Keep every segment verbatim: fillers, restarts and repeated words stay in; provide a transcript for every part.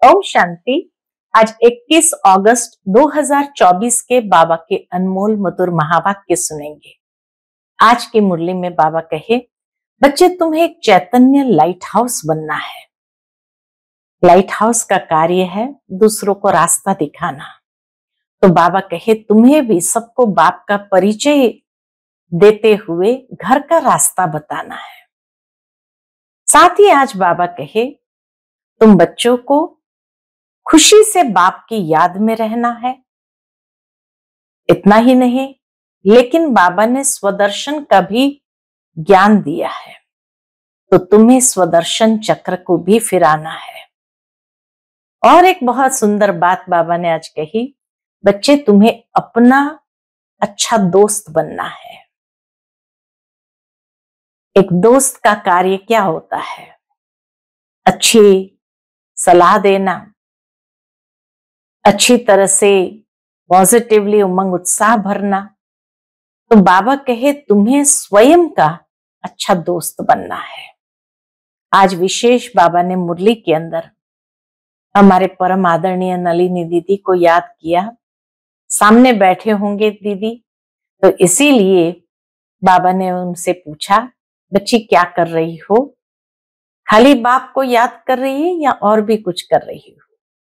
ओम शांति। आज इक्कीस अगस्त दो हज़ार चौबीस के बाबा के अनमोल मधुर महावाक्य सुनेंगे। आज की मुरली में बाबा कहे, बच्चे तुम्हें एक चैतन्य लाइट हाउस बनना है। लाइट हाउस का कार्य है दूसरों को रास्ता दिखाना। तो बाबा कहे तुम्हें भी सबको बाप का परिचय देते हुए घर का रास्ता बताना है। साथ ही आज बाबा कहे तुम बच्चों को खुशी से बाप की याद में रहना है। इतना ही नहीं, लेकिन बाबा ने स्वदर्शन का भी ज्ञान दिया है, तो तुम्हें स्वदर्शन चक्र को भी फिराना है। और एक बहुत सुंदर बात बाबा ने आज कही, बच्चे तुम्हें अपना अच्छा दोस्त बनना है। एक दोस्त का कार्य क्या होता है? अच्छी सलाह देना, अच्छी तरह से पॉजिटिवली उमंग उत्साह भरना। तो बाबा कहे तुम्हें स्वयं का अच्छा दोस्त बनना है। आज विशेष बाबा ने मुरली के अंदर हमारे परम आदरणीय नलिनी दीदी को याद किया। सामने बैठे होंगे दीदी, तो इसीलिए बाबा ने उनसे पूछा, बच्ची क्या कर रही हो? खाली बाप को याद कर रही है या और भी कुछ कर रही हो?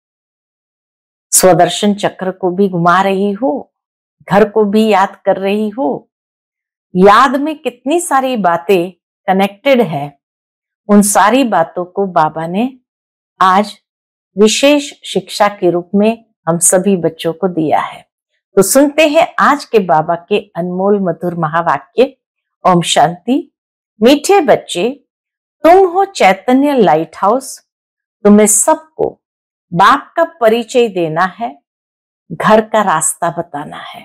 स्वदर्शन चक्र को भी घुमा रही हो, घर को भी याद कर रही हो। याद में कितनी सारी बातें कनेक्टेड है, उन सारी बातों को बाबा ने आज विशेष शिक्षा के रूप में हम सभी बच्चों को दिया है। तो सुनते हैं आज के बाबा के अनमोल मधुर महावाक्य। ओम शांति। मीठे बच्चे, तुम हो चैतन्य लाइट हाउस। तुम्हें सबको बाप का परिचय देना है, घर का रास्ता बताना है।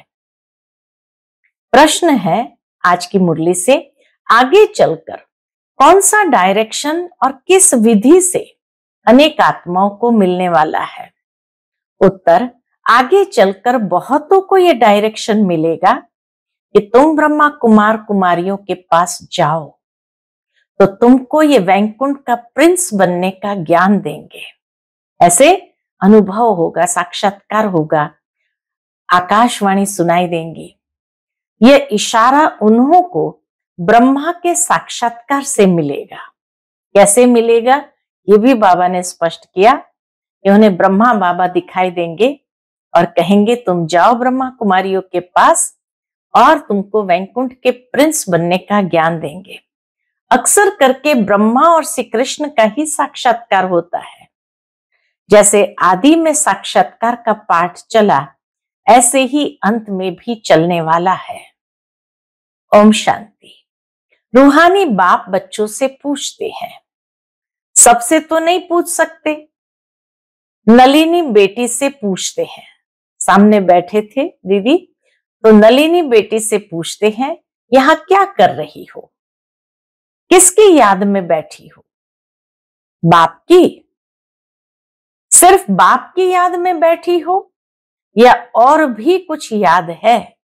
प्रश्न है आज की मुरली से, आगे चलकर कौन सा डायरेक्शन और किस विधि से अनेक आत्माओं को मिलने वाला है? उत्तर, आगे चलकर बहुतों को यह डायरेक्शन मिलेगा कि तुम ब्रह्मा कुमार कुमारियों के पास जाओ, तो तुमको ये वैकुंठ का प्रिंस बनने का ज्ञान देंगे। ऐसे अनुभव होगा, साक्षात्कार होगा, आकाशवाणी सुनाई देंगी। यह इशारा उन्हों को ब्रह्मा के साक्षात्कार से मिलेगा। कैसे मिलेगा ये भी बाबा ने स्पष्ट किया कि उन्हें ब्रह्मा बाबा दिखाई देंगे और कहेंगे तुम जाओ ब्रह्मा कुमारियों के पास और तुमको वैकुंठ के प्रिंस बनने का ज्ञान देंगे। अक्सर करके ब्रह्मा और श्री कृष्ण का ही साक्षात्कार होता है। जैसे आदि में साक्षात्कार का पाठ चला, ऐसे ही अंत में भी चलने वाला है। ओम शांति। रूहानी बाप बच्चों से पूछते हैं, सबसे तो नहीं पूछ सकते, नलिनी बेटी से पूछते हैं। सामने बैठे थे दीदी, तो नलिनी बेटी से पूछते हैं, यहां क्या कर रही हो? किसकी याद में बैठी हो? बाप की? सिर्फ बाप की याद में बैठी हो या और भी कुछ याद है?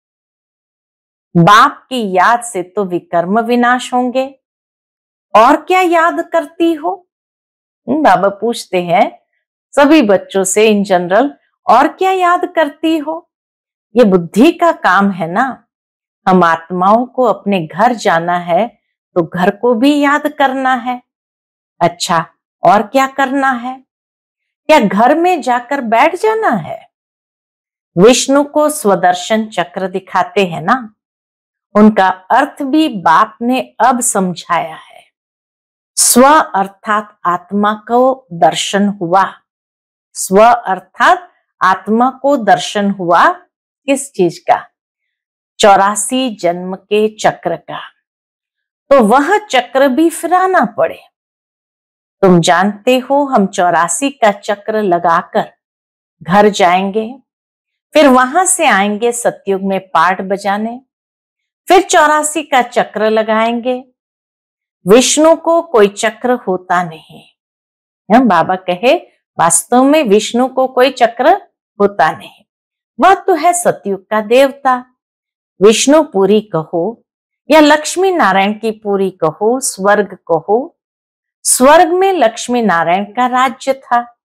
बाप की याद से तो विकर्म विनाश होंगे, और क्या याद करती हो? बाबा पूछते हैं सभी बच्चों से इन जनरल, और क्या याद करती हो? ये बुद्धि का काम है ना। हम आत्माओं को अपने घर जाना है तो घर को भी याद करना है। अच्छा, और क्या करना है? क्या घर में जाकर बैठ जाना है? विष्णु को स्वदर्शन चक्र दिखाते हैं ना, उनका अर्थ भी बाप ने अब समझाया है। स्व अर्थात आत्मा को दर्शन हुआ। स्व अर्थात आत्मा को दर्शन हुआ किस चीज का? चौरासी जन्म के चक्र का। तो वह चक्र भी फिराना पड़े। तुम जानते हो हम चौरासी का चक्र लगाकर घर जाएंगे, फिर वहां से आएंगे सतयुग में पाठ बजाने, फिर चौरासी का चक्र लगाएंगे। विष्णु को कोई चक्र होता नहीं। हम बाबा कहे वास्तव में विष्णु को कोई चक्र होता नहीं, वह तो है सतयुग का देवता। विष्णु पुरी कहो या लक्ष्मी नारायण की पुरी कहो, स्वर्ग कहो, स्वर्ग में लक्ष्मी नारायण का राज्य था।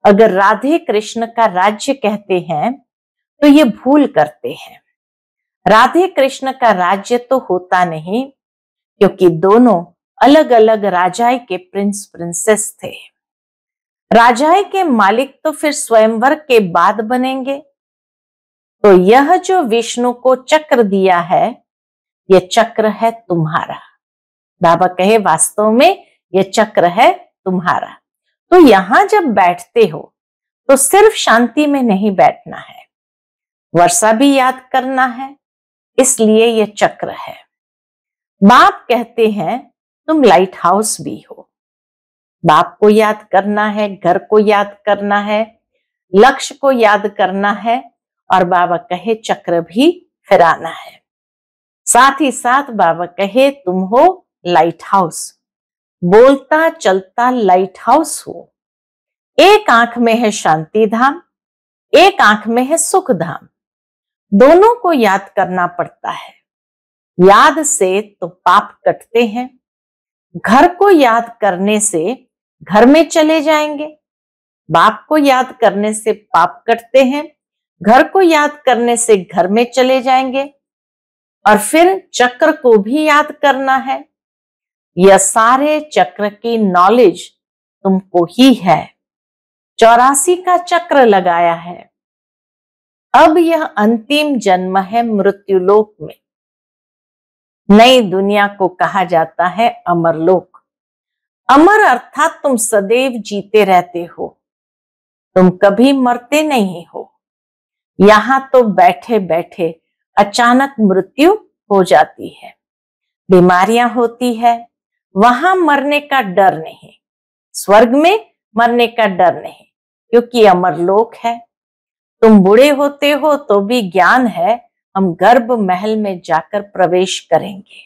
अगर राधे कृष्ण का राज्य कहते हैं तो ये भूल करते हैं। राधे कृष्ण का राज्य तो होता नहीं, क्योंकि दोनों अलग अलग राजाई के प्रिंस प्रिंसेस थे। राजाई के मालिक तो फिर स्वयंवर के बाद बनेंगे। तो यह जो विष्णु को चक्र दिया है, यह चक्र है तुम्हारा। बाबा कहे वास्तव में यह चक्र है तुम्हारा। तो यहां जब बैठते हो तो सिर्फ शांति में नहीं बैठना है, वर्षा भी याद करना है, इसलिए यह चक्र है। बाप कहते हैं तुम लाइट हाउस भी हो। बाप को याद करना है, घर को याद करना है, लक्ष्य को याद करना है, और बाबा कहे चक्र भी फिराना है। साथ ही साथ बाबा कहे तुम हो लाइट हाउस, बोलता चलता लाइट हाउस हो। एक आंख में है शांति धाम, एक आंख में है सुख धाम। दोनों को याद करना पड़ता है। याद से तो पाप कटते हैं। घर को याद करने से घर में चले जाएंगे, बाप को याद करने से पाप कटते हैं, घर को याद करने से घर में चले जाएंगे, और फिर चक्र को भी याद करना है। यह सारे चक्र की नॉलेज तुमको ही है। चौरासी का चक्र लगाया है। अब यह अंतिम जन्म है मृत्युलोक में। नई दुनिया को कहा जाता है अमरलोक। अमर अर्थात तुम सदैव जीते रहते हो, तुम कभी मरते नहीं हो। यहां तो बैठे बैठे अचानक मृत्यु हो जाती है, बीमारियां होती है, वहां मरने का डर नहीं, स्वर्ग में मरने का डर नहीं, क्योंकि अमरलोक है। तुम बूढ़े होते हो तो भी ज्ञान है, हम गर्भ महल में जाकर प्रवेश करेंगे।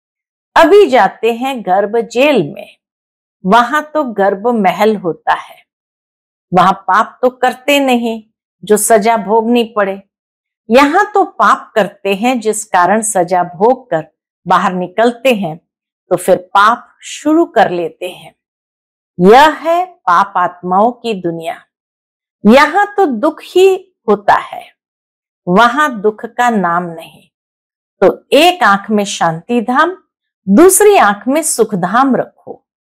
अभी जाते हैं गर्भ जेल में, वहां तो गर्भ महल होता है। वहां पाप तो करते नहीं जो सजा भोगनी पड़े, यहां तो पाप करते हैं जिस कारण सजा भोग कर बाहर निकलते हैं, तो फिर पाप शुरू कर लेते हैं। यह है पाप आत्माओं की दुनिया। यहां तो दुख ही होता है, वहां दुख का नाम नहीं। तो एक आंख में शांति धाम, दूसरी आंख में सुख धाम रखो।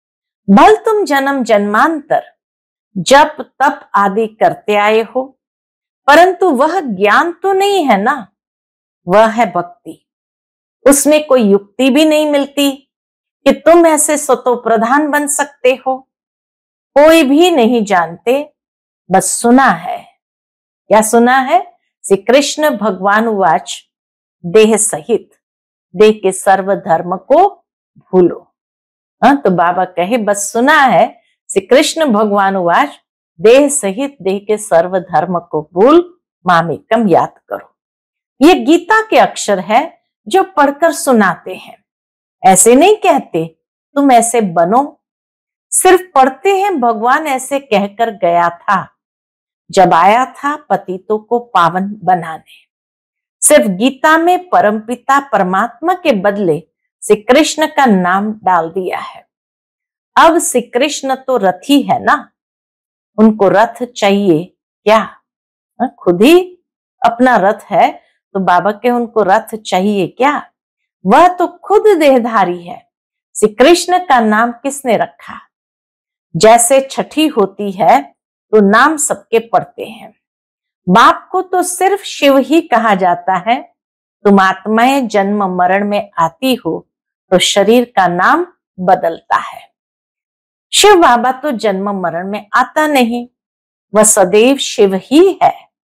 भल तुम जन्म जन्मांतर जप तप आदि करते आए हो, परंतु वह ज्ञान तो नहीं है ना, वह है भक्ति। उसमें कोई युक्ति भी नहीं मिलती कि तुम ऐसे सतो प्रधान बन सकते हो। कोई भी नहीं जानते, बस सुना है। क्या सुना है? श्री कृष्ण भगवान उवाच देह सहित, देह के सर्व धर्म को भूलो। हाँ, तो बाबा कहे बस सुना है। श्री कृष्ण भगवान उवाच देह सहित देह के सर्व धर्म को भूल मामेकम याद करो। ये गीता के अक्षर है जो पढ़कर सुनाते हैं। ऐसे नहीं कहते तुम ऐसे बनो, सिर्फ पढ़ते हैं भगवान ऐसे कहकर गया था जब आया था पतितों को पावन बनाने। सिर्फ गीता में परमपिता परमात्मा के बदले श्री कृष्ण का नाम डाल दिया है। अब श्री कृष्ण तो रथी है ना, उनको रथ चाहिए क्या? खुद ही अपना रथ है, तो बाबा के उनको रथ चाहिए क्या? वह तो खुद देहधारी है। श्री कृष्ण का नाम किसने रखा? जैसे छठी होती है तो नाम सबके पढ़ते हैं। बाप को तो सिर्फ शिव ही कहा जाता है। तुम आत्माएं जन्म मरण में आती हो तो शरीर का नाम बदलता है। शिव बाबा तो जन्म मरण में आता नहीं, वह सदैव शिव ही है।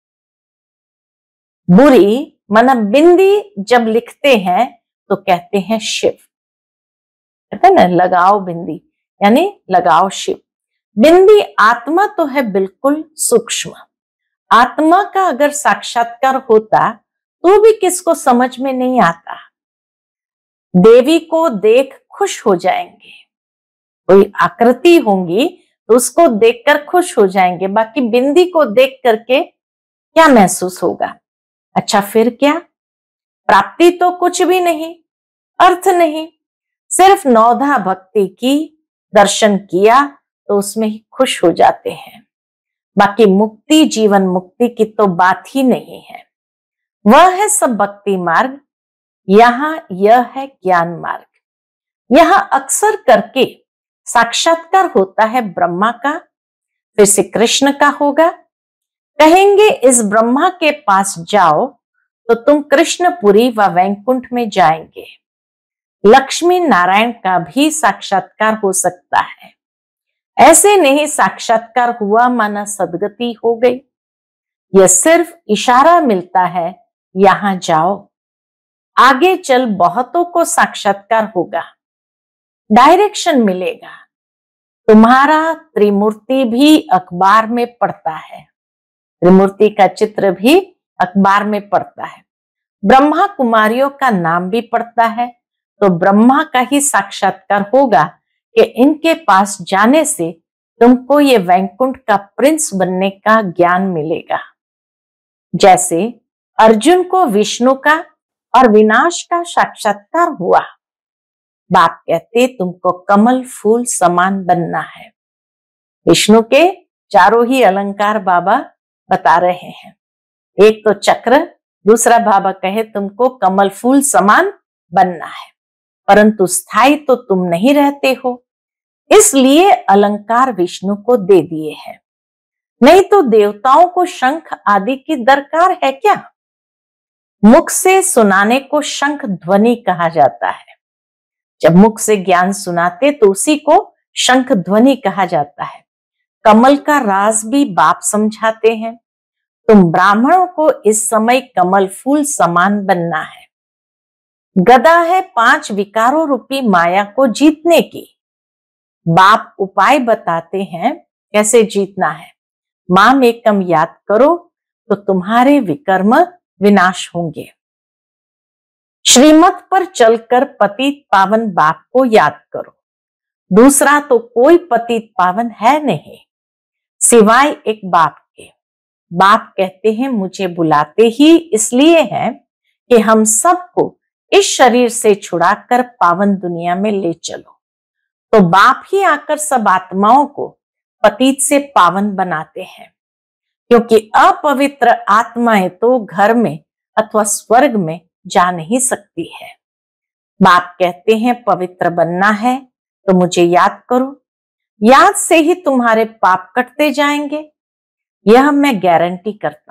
बुरी मन बिंदी जब लिखते हैं तो कहते हैं शिव, कहते हैं ना लगाओ बिंदी, यानी लगाओ शिव। बिंदी आत्मा तो है बिल्कुल सूक्ष्म। आत्मा का अगर साक्षात्कार होता तो भी किसको समझ में नहीं आता। देवी को देख खुश हो जाएंगे, कोई आकृति होंगी तो उसको देखकर खुश हो जाएंगे, बाकी बिंदी को देख करके क्या महसूस होगा? अच्छा फिर क्या? प्राप्ति तो कुछ भी नहीं, अर्थ नहीं, सिर्फ नौधा भक्ति की, दर्शन किया तो उसमें ही खुश हो जाते हैं। बाकी मुक्ति, जीवन मुक्ति की तो बात ही नहीं है। वह है सब भक्ति मार्ग, यहाँ यह है ज्ञान मार्ग। यहाँ अक्सर करके साक्षात्कार होता है ब्रह्मा का, फिर से कृष्ण का होगा। कहेंगे इस ब्रह्मा के पास जाओ तो तुम कृष्णपुरी व वैकुंठ में जाएंगे। लक्ष्मी नारायण का भी साक्षात्कार हो सकता है। ऐसे नहीं साक्षात्कार हुआ माना सदगति हो गई। यह सिर्फ इशारा मिलता है, यहां जाओ, आगे चल बहुतों को साक्षात्कार होगा, डायरेक्शन मिलेगा। तुम्हारा त्रिमूर्ति भी अखबार में पड़ता है, त्रिमूर्ति का चित्र भी अखबार में पड़ता है। ब्रह्मा कुमारियों का नाम भी पड़ता है, तो ब्रह्मा का ही साक्षात्कार होगा कि इनके पास जाने से तुमको ये वैकुंठ का प्रिंस बनने का ज्ञान मिलेगा। जैसे अर्जुन को विष्णु का और विनाश का साक्षात्कार हुआ। बाप कहते तुमको कमल फूल समान बनना है। विष्णु के चारों ही अलंकार बाबा बता रहे हैं। एक तो चक्र, दूसरा बाबा कहे तुमको कमल फूल समान बनना है, परंतु स्थायी तो तुम नहीं रहते हो, इसलिए अलंकार विष्णु को दे दिए हैं। नहीं तो देवताओं को शंख आदि की दरकार है क्या? मुख से सुनाने को शंख ध्वनि कहा जाता है। जब मुख से ज्ञान सुनाते तो उसी को शंख ध्वनि कहा जाता है। कमल का राज भी बाप समझाते हैं। तुम ब्राह्मणों को इस समय कमल फूल समान बनना है। गदा है पांच विकारों रूपी माया को जीतने की। बाप उपाय बताते हैं कैसे जीतना है। माम एकम याद करो तो तुम्हारे विकर्म विनाश होंगे। श्रीमत पर चलकर पतित पावन बाप को याद करो। दूसरा तो कोई पतित पावन है नहीं सिवाय एक बाप के। बाप कहते हैं मुझे बुलाते ही इसलिए है कि हम सबको इस शरीर से छुड़ाकर पावन दुनिया में ले चलो। तो बाप ही आकर सब आत्माओं को पतित से पावन बनाते हैं, क्योंकि अपवित्र आत्माएं तो घर में अथवा स्वर्ग में जा नहीं सकती है। बाप कहते हैं पवित्र बनना है तो मुझे याद करो। याद से ही तुम्हारे पाप कटते जाएंगे, यह मैं गारंटी करता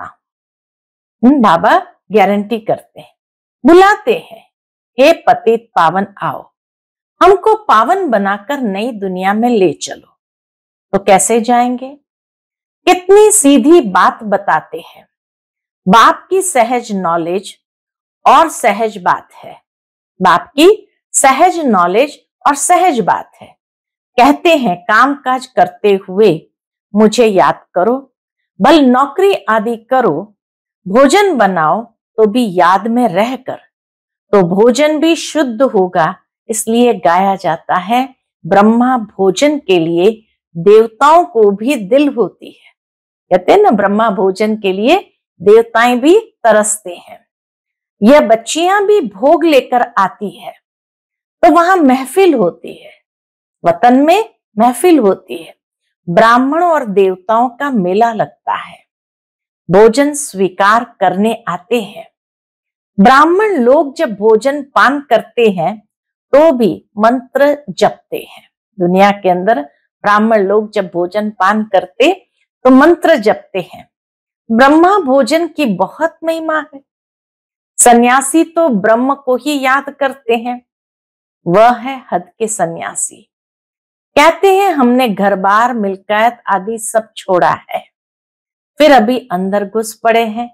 हूं। बाबा गारंटी करते हैं, बुलाते हैं, हे पतित पावन आओ, हमको पावन बनाकर नई दुनिया में ले चलो। तो कैसे जाएंगे? कितनी सीधी बात बताते हैं। बाप की सहज नॉलेज और सहज बात है। बाप की सहज नॉलेज और सहज बात है। कहते हैं काम काज करते हुए मुझे याद करो, भल नौकरी आदि करो, भोजन बनाओ तो भी याद में रहकर, तो भोजन भी शुद्ध होगा। इसलिए गाया जाता है ब्रह्मा भोजन के लिए देवताओं को भी दिल होती है। कहते हैं ना ब्रह्मा भोजन के लिए देवताएं भी तरसते हैं। यह बच्चियां भी भोग लेकर आती है तो वहां महफिल होती है, वतन में महफिल होती है। ब्राह्मणों और देवताओं का मेला लगता है, भोजन स्वीकार करने आते हैं। ब्राह्मण लोग जब भोजन पान करते हैं तो भी मंत्र जपते हैं। दुनिया के अंदर ब्राह्मण लोग जब भोजन पान करते तो मंत्र जपते हैं। ब्रह्मा भोजन की बहुत महिमा है। सन्यासी तो ब्रह्म को ही याद करते हैं, वह है हद के सन्यासी। कहते हैं हमने घर बार मिल्कियत आदि सब छोड़ा है, फिर अभी अंदर घुस पड़े हैं।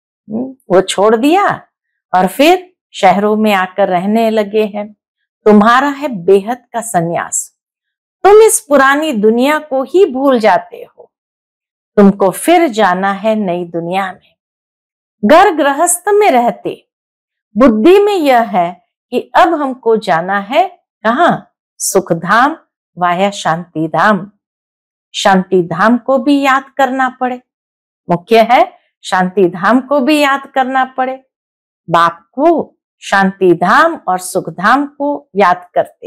वो छोड़ दिया और फिर शहरों में आकर रहने लगे हैं। तुम्हारा है बेहद का सन्यास। तुम इस पुरानी दुनिया को ही भूल जाते हो। तुमको फिर जाना है नई दुनिया में। घर गृहस्थ में रहते बुद्धि में यह है कि अब हमको जाना है कहां? सुखधाम वाया शांति धाम। शांति धाम को भी याद करना पड़े, मुख्य है शांति धाम को भी याद करना पड़े। बाप को शांति धाम और सुख धाम को याद करते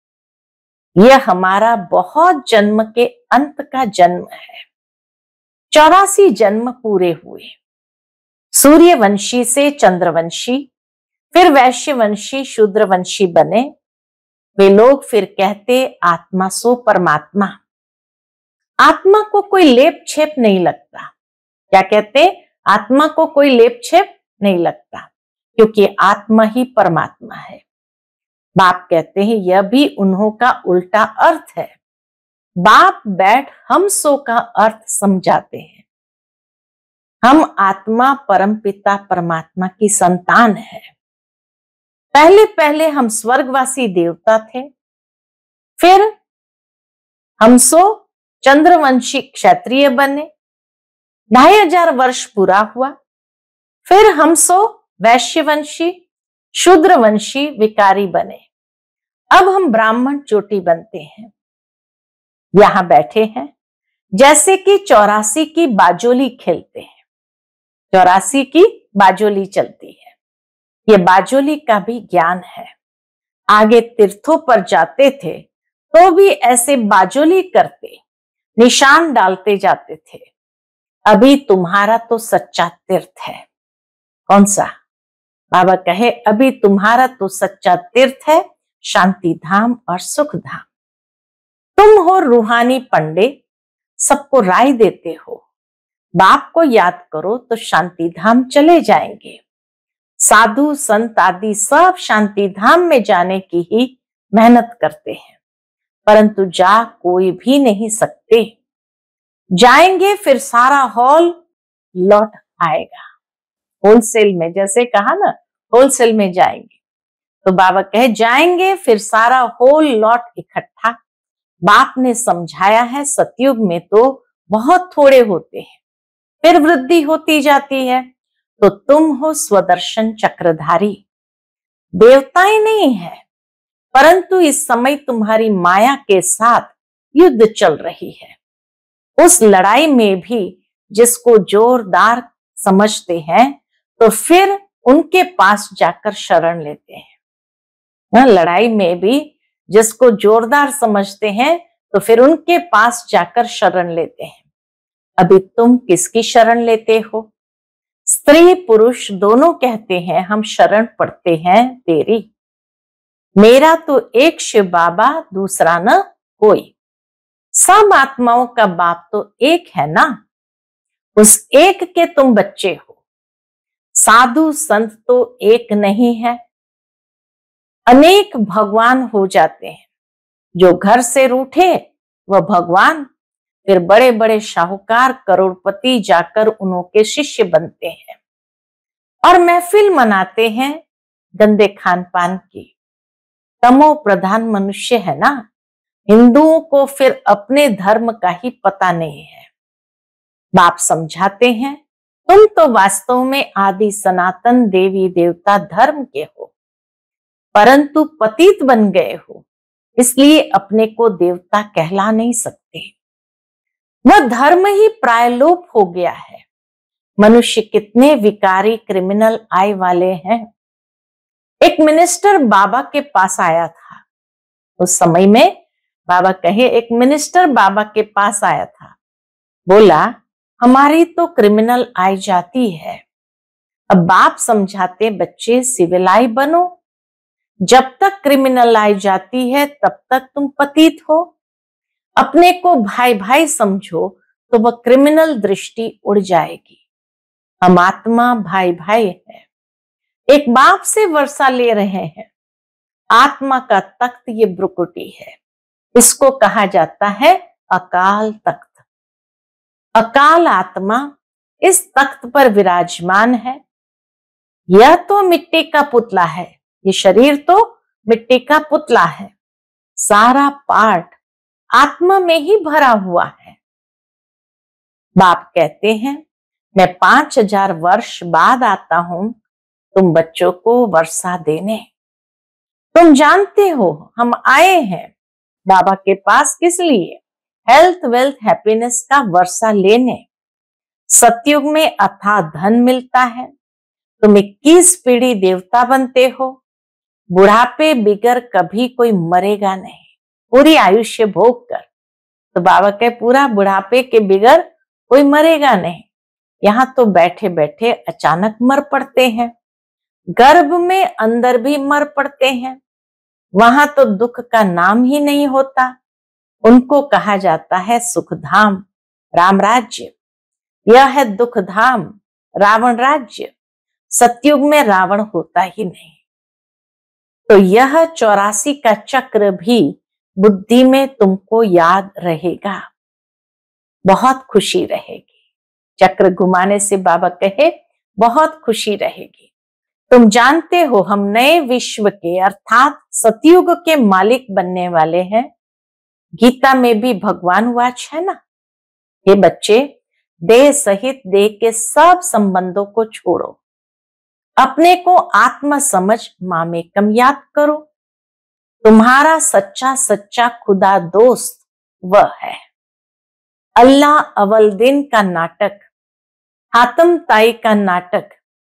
हैं। यह हमारा बहुत जन्म के अंत का जन्म है। चौरासी जन्म पूरे हुए। सूर्यवंशी से चंद्रवंशी, फिर वैश्यवंशी, शूद्रवंशी बने। वे लोग फिर कहते आत्मा सो परमात्मा। आत्मा को कोई लेप छेप नहीं लगता। क्या कहते? आत्मा को कोई लेप छेप नहीं लगता, क्योंकि आत्मा ही परमात्मा है। बाप कहते हैं यह भी उन्हों का उल्टा अर्थ है। बाप बैठ हम सो का अर्थ समझाते हैं। हम आत्मा परमपिता परमात्मा की संतान है। पहले पहले हम स्वर्गवासी देवता थे, फिर हम सो चंद्रवंशी क्षत्रिय बने। ढाई हजार वर्ष पूरा हुआ, फिर हम सो वैश्यवंशी शूद्रवंशी विकारी बने। अब हम ब्राह्मण चोटी बनते हैं। यहां बैठे हैं जैसे कि चौरासी की बाजोली खेलते हैं। चौरासी की बाजोली चलती है। ये बाजोली का भी ज्ञान है। आगे तीर्थों पर जाते थे तो भी ऐसे बाजोली करते, निशान डालते जाते थे। अभी तुम्हारा तो सच्चा तीर्थ है। कौन सा? बाबा कहे अभी तुम्हारा तो सच्चा तीर्थ है, शांति धाम और सुख धाम। तुम हो रूहानी पंडित, सबको राय देते हो। बाप को याद करो तो शांति धाम चले जाएंगे। साधु संत आदि सब शांति धाम में जाने की ही मेहनत करते हैं, परंतु जा कोई भी नहीं सकते। जाएंगे फिर सारा हॉल लौट आएगा। होलसेल में, जैसे कहा ना, होलसेल में जाएंगे तो बाबा कहे जाएंगे फिर सारा होल लौट इकट्ठा। बाप ने समझाया है सतयुग में तो बहुत थोड़े होते हैं, फिर वृद्धि होती जाती है। तो तुम हो स्वदर्शन चक्रधारी। देवताएं नहीं है, परंतु इस समय तुम्हारी माया के साथ युद्ध चल रही है। उस लड़ाई में भी जिसको जोरदार समझते हैं तो फिर उनके पास जाकर शरण लेते हैं। लड़ाई में भी जिसको जोरदार समझते हैं तो फिर उनके पास जाकर शरण लेते हैं। अभी तुम किसकी शरण लेते हो? स्त्री पुरुष दोनों कहते हैं हम शरण पड़ते हैं तेरी। मेरा तो एक शिव बाबा, दूसरा न कोई। सब आत्माओं का बाप तो एक है ना, उस एक के तुम बच्चे हो। साधु संत तो एक नहीं है, अनेक भगवान हो जाते हैं। जो घर से रूठे वह भगवान, फिर बड़े बड़े शाहूकार करोड़पति जाकर उनके शिष्य बनते हैं और महफिल मनाते हैं गंदे खान पान की। तमो प्रधान मनुष्य है ना। हिंदुओं को फिर अपने धर्म का ही पता नहीं है। बाप समझाते हैं तुम तो वास्तव में आदि सनातन देवी देवता धर्म के हो, परंतु पतित बन गए हो, इसलिए अपने को देवता कहला नहीं सकते। वह धर्म ही प्रायलोप हो गया है। मनुष्य कितने विकारी क्रिमिनल आय वाले हैं। एक मिनिस्टर बाबा के पास आया था। उस समय में बाबा कहे एक मिनिस्टर बाबा के पास आया था। बोला हमारी तो क्रिमिनल आय जाती है। अब बाप समझाते बच्चे सिविलाई बनो। जब तक क्रिमिनल आय जाती है तब तक तुम पतित हो। अपने को भाई भाई समझो तो वह क्रिमिनल दृष्टि उड़ जाएगी। हम आत्मा भाई भाई है। एक बाप से वर्षा ले रहे हैं। आत्मा का तख्त ये ब्रुकुटी है। इसको कहा जाता है अकाल तख्त। अकाल आत्मा इस तख्त पर विराजमान है। यह तो मिट्टी का पुतला है, ये शरीर तो मिट्टी का पुतला है। सारा पार्ट आत्मा में ही भरा हुआ है। बाप कहते हैं मैं पांच हजार वर्ष बाद आता हूं तुम बच्चों को वर्षा देने। तुम जानते हो हम आए हैं बाबा के पास किस लिए? हेल्थ वेल्थ हैप्पीनेस का वर्षा लेने। सतयुग में अथाह धन मिलता है। तुम इक्कीस पीढ़ी देवता बनते हो। बुढ़ापे बिगर कभी कोई मरेगा नहीं, पूरी आयुष्य भोग कर। तो बाबा के पूरा बुढ़ापे के बिगर कोई मरेगा नहीं। यहाँ तो बैठे बैठे अचानक मर पड़ते हैं, गर्भ में अंदर भी मर पड़ते हैं। वहां तो दुख का नाम ही नहीं होता। उनको कहा जाता है सुखधाम, राम राज्य। यह है दुखधाम, रावण राज्य। सतयुग में रावण होता ही नहीं। तो यह चौरासी का चक्र भी बुद्धि में तुमको याद रहेगा, बहुत खुशी रहेगी। चक्र घुमाने से बाबा कहे बहुत खुशी रहेगी। तुम जानते हो हम नए विश्व के अर्थात सतयुग के मालिक बनने वाले हैं। गीता में भी भगवान वाच है ना, ये बच्चे देह सहित देह के सब संबंधों को छोड़ो, अपने को आत्मा समझ मामेकम याद करो। तुम्हारा सच्चा सच्चा खुदा दोस्त वह है। अल्लाह अव्वल दिन का नाटक, हातम ताई का नाटक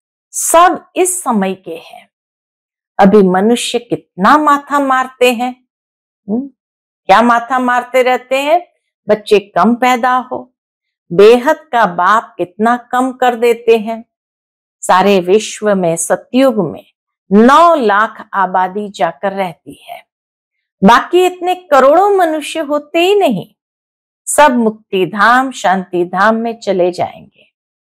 सब इस समय के हैं। अभी मनुष्य कितना माथा मारते हैं, हुँ? क्या माथा मारते रहते हैं? बच्चे कम पैदा हो, बेहद का बाप कितना कम कर देते हैं। सारे विश्व में सतयुग में नौ लाख आबादी जाकर रहती है, बाकी इतने करोड़ों मनुष्य होते ही नहीं। सब मुक्ति धाम शांति धाम में चले जाएंगे।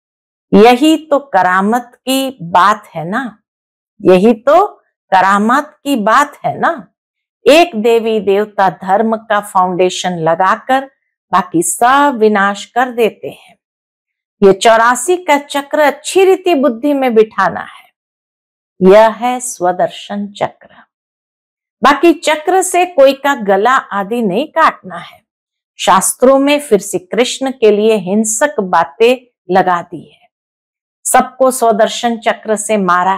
यही तो करामत की बात है ना, यही तो करामत की बात है ना। एक देवी देवता धर्म का फाउंडेशन लगाकर बाकी सब विनाश कर देते हैं। ये चौरासी का चक्र अच्छी रीति बुद्धि में बिठाना है। यह है स्वदर्शन चक्र। बाकी चक्र से कोई का गला आदि नहीं काटना है। शास्त्रों में फिर से कृष्ण के लिए हिंसक बातें लगा दी है। सबको स्वदर्शन चक्र से मारा,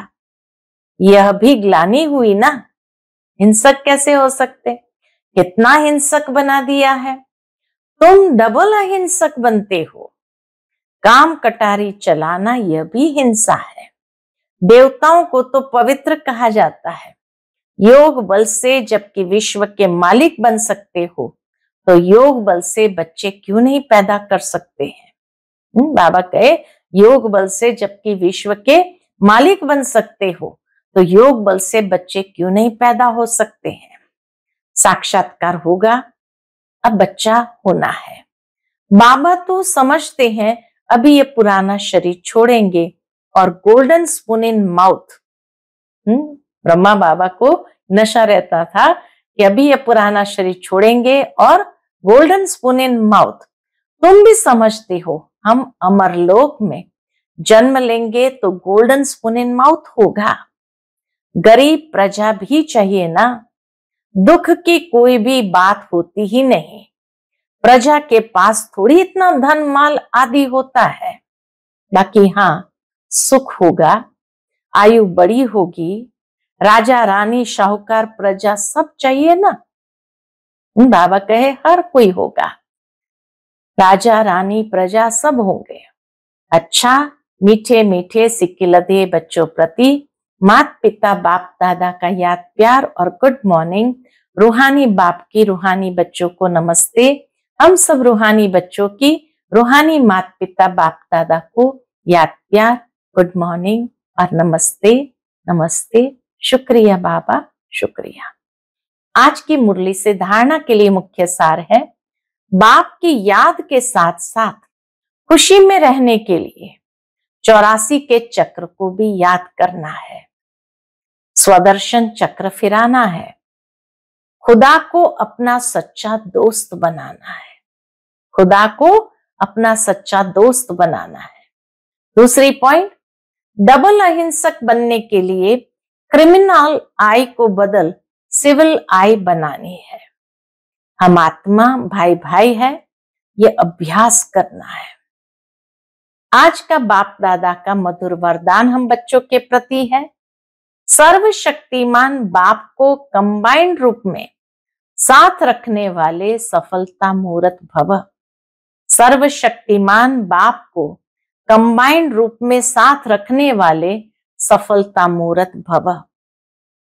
यह भी ग्लानि हुई ना। हिंसक कैसे हो सकते, कितना हिंसक बना दिया है। तुम डबल अहिंसक बनते हो। काम कटारी चलाना यह भी हिंसा है। देवताओं को तो पवित्र कहा जाता है। योग बल से जबकि विश्व के मालिक बन सकते हो, तो योग बल से बच्चे क्यों नहीं पैदा कर सकते हैं। बाबा कहे योग बल से जबकि विश्व के मालिक बन सकते हो, तो योग बल से बच्चे क्यों नहीं पैदा हो सकते हैं। साक्षात्कार होगा, अब बच्चा होना है। बाबा तो समझते हैं अभी ये पुराना शरीर छोड़ेंगे और golden spoon in mouth. Brahma Baba को नशा रहता था कि अभी ये पुराना शरीर छोड़ेंगे और गोल्डन स्पून इन माउथ। तुम भी समझते हो हम अमरलोक में जन्म लेंगे तो गोल्डन स्पून इन माउथ होगा। गरीब प्रजा भी चाहिए ना, दुख की कोई भी बात होती ही नहीं। प्रजा के पास थोड़ी इतना धन माल आदि होता है। बाकी हाँ, सुख होगा, आयु बड़ी होगी, राजा रानी शाहूकार प्रजा सब चाहिए ना। बाबा कहे हर कोई होगा, राजा रानी प्रजा सब होंगे। अच्छा, मीठे मीठे सिक्के लदे बच्चों प्रति माता पिता बाप दादा का याद प्यार और गुड मॉर्निंग। रूहानी बाप की रूहानी बच्चों को नमस्ते। हम सब रूहानी बच्चों की रूहानी माता पिता बाप दादा को याद प्यार, गुड मॉर्निंग और नमस्ते नमस्ते। शुक्रिया बाबा, शुक्रिया। आज की मुरली से धारणा के लिए मुख्य सार है, बाप की याद के साथ साथ खुशी में रहने के लिए चौरासी के चक्र को भी याद करना है। स्वदर्शन चक्र फिराना है। खुदा को अपना सच्चा दोस्त बनाना है। खुदा को अपना सच्चा दोस्त बनाना है। दूसरी पॉइंट, डबल अहिंसक बनने के लिए क्रिमिनल आई को बदल सिविल आई बनानी है। हम आत्मा भाई भाई है, ये अभ्यास करना है। आज का बाप दादा का मधुर वरदान हम बच्चों के प्रति है, सर्वशक्तिमान बाप को कंबाइंड रूप में साथ रखने वाले सफलता मूर्त भव। सर्वशक्तिमान बाप को कंबाइंड रूप में साथ रखने वाले सफलता मूर्त भव।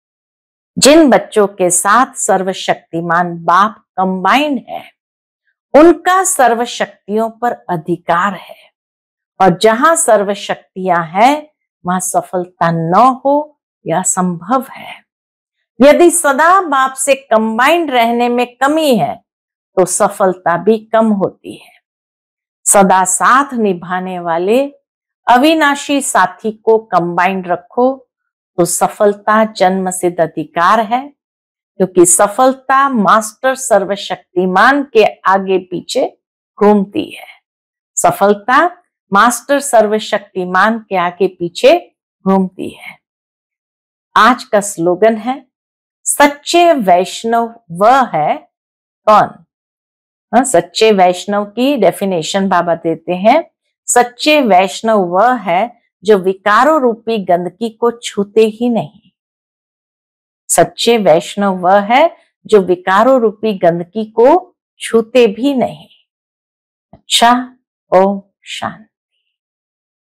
जिन बच्चों के साथ सर्वशक्तिमान बाप कंबाइंड है, उनका सर्वशक्तियों पर अधिकार है, और जहां सर्वशक्तियां हैं वहां सफलता न हो यह संभव है। यदि सदा बाप से कंबाइंड रहने में कमी है तो सफलता भी कम होती है। सदा साथ निभाने वाले अविनाशी साथी को कंबाइंड रखो तो सफलता जन्म सिद्ध अधिकार है, क्योंकि सफलता मास्टर सर्वशक्तिमान के आगे पीछे घूमती है। सफलता मास्टर सर्वशक्तिमान के आगे पीछे घूमती है। आज का स्लोगन है, सच्चे वैष्णव वह है कौन। हाँ, सच्चे वैष्णव की डेफिनेशन बाबा देते हैं, सच्चे वैष्णव वह है जो विकारों रूपी गंदगी को छूते ही नहीं। सच्चे वैष्णव वह है जो विकारों रूपी गंदगी को छूते भी नहीं। अच्छा, ओम शांति।